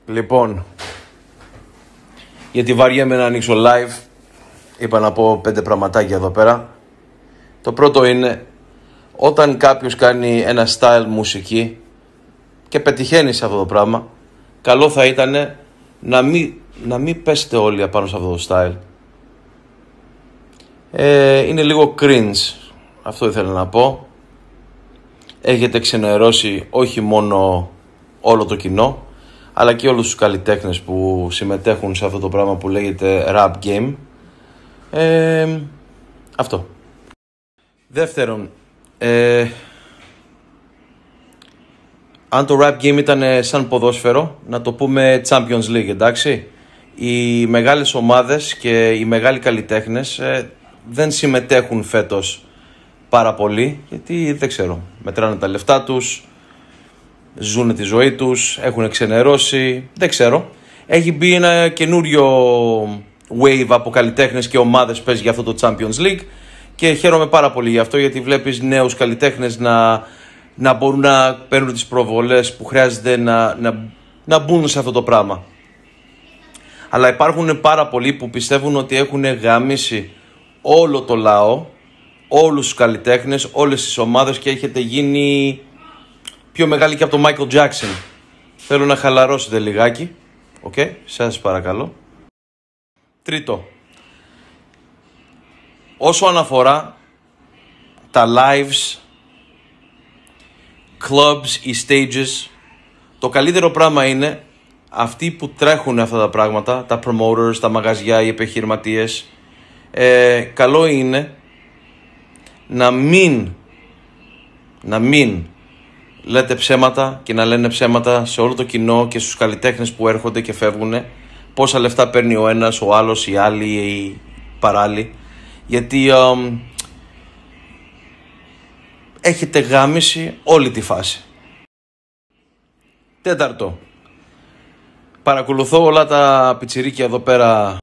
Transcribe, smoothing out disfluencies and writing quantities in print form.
Λοιπόν, γιατί βαριέμαι να ανοίξω live, είπα να πω 5 πραγματάκια εδώ πέρα. Το πρώτο είναι, όταν κάποιος κάνει ένα style μουσική και πετυχαίνει σε αυτό το πράγμα, καλό θα ήταν να μην πέσετε όλοι απάνω σε αυτό το style. Είναι λίγο cringe, αυτό ήθελα να πω. Έχετε ξενερώσει όχι μόνο όλο το κοινό, αλλά και όλους τους καλλιτέχνες που συμμετέχουν σε αυτό το πράγμα που λέγεται rap game. Αυτό. Δεύτερον, αν το rap game ήταν σαν ποδόσφαιρο, να το πούμε Champions League, εντάξει. Οι μεγάλες ομάδες και οι μεγάλοι καλλιτέχνες δεν συμμετέχουν φέτος πάρα πολύ, γιατί δεν ξέρω, μετράνε τα λεφτά τους, ζουν τη ζωή τους, έχουν ξενερώσει, δεν ξέρω. Έχει μπει ένα καινούριο wave από καλλιτέχνες και ομάδες παίζει για αυτό το Champions League και χαίρομαι πάρα πολύ γι' αυτό, γιατί βλέπεις νέους καλλιτέχνες να μπορούν να παίρνουν τις προβολές που χρειάζεται να μπουν σε αυτό το πράγμα. Αλλά υπάρχουν πάρα πολλοί που πιστεύουν ότι έχουν γαμίσει όλο το λαό, όλους τους καλλιτέχνες, όλες τις ομάδες και έχετε γίνει πιο μεγάλη και από τον Michael Jackson. Θέλω να χαλαρώσετε λιγάκι. Σας παρακαλώ. Τρίτο. Όσο αναφορά τα lives, clubs ή stages, το καλύτερο πράγμα είναι αυτοί που τρέχουν αυτά τα πράγματα, τα promoters, τα μαγαζιά, οι επιχειρηματίες, καλό είναι να μην λέτε ψέματα και να λένε ψέματα σε όλο το κοινό και στους καλλιτέχνες που έρχονται και φεύγουν, πόσα λεφτά παίρνει ο ένας, ο άλλος, οι άλλοι, οι παράλληλοι, γιατί έχετε γάμισει όλη τη φάση. Τέταρτο, παρακολουθώ όλα τα πιτσιρίκια εδώ πέρα